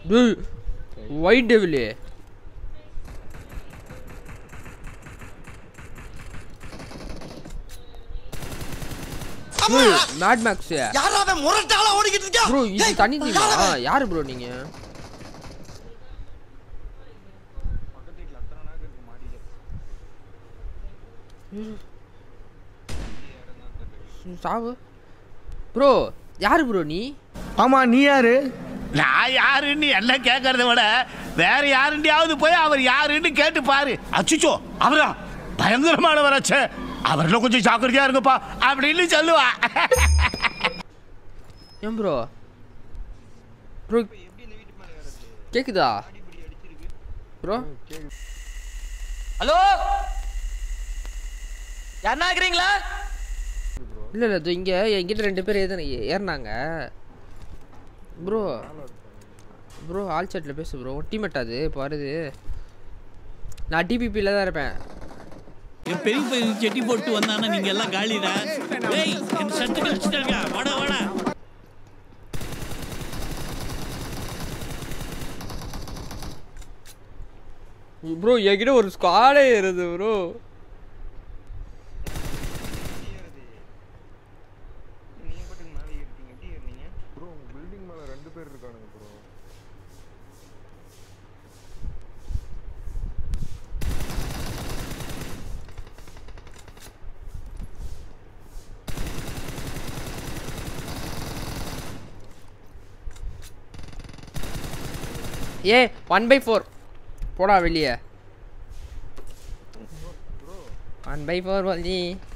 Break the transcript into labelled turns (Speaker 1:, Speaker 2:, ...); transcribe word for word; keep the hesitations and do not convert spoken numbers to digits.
Speaker 1: Dude, white devil. Mad Max.
Speaker 2: யாரா அவன் முரட்டால ஓடிக்கிட்டு இருக்கா?
Speaker 1: Bro, இது தண்ணி தீவா? யாரு bro நீங்க?
Speaker 2: பக்கத்து வீட்ல அத்தனை நாக்கு இருக்கு மாடியில.
Speaker 1: சாவு. Bro, யாரு bro நீ?
Speaker 3: ஆமா நீ யாரு?
Speaker 4: நான் யாருன்னு எல்லாம் கேட்கறத விட வேற யாருண்டியாவது போய் அவர் யாருன்னு கேட்டு பாரு. அச்சுச்சோ அவரா பயங்கரமானவராச்சே, அவர்ல கொஞ்சம் ஜாக்கிரதையா இருங்கப்பா அப்படின்னு சொல்லுவா.
Speaker 1: ஏன் ப்ரோ ப்ரோ கேக்குதா ப்ரோ?
Speaker 2: ஹலோ யாரா இருக்கீங்களா?
Speaker 1: இல்ல இல்ல இங்க என்கிட்ட ரெண்டு பேர் ஏதோ ஏறினாங்க ப்ரோ. ப்ரோ ஆல் சாட்ல பேசு ப்ரோ. டீம்மேட் அது இப்போ வருது. நான் டிபிபில தான் இருப்பேன்.
Speaker 5: பெரிய பெரிய செட்டி போட்டு வந்தானா நீங்க எல்லாம் காலிடா. ஏய் இந்த சட்டு கழிச்சிட்டாங்க. வாடா வாடா.
Speaker 1: ப்ரோ என்கிட்ட ஒரு ஸ்குவாடே ஏறுது ப்ரோ. ஏ ஒன் பை ஃபோர் போடா வெளியே. ஒன் பை ஃபோர் வலி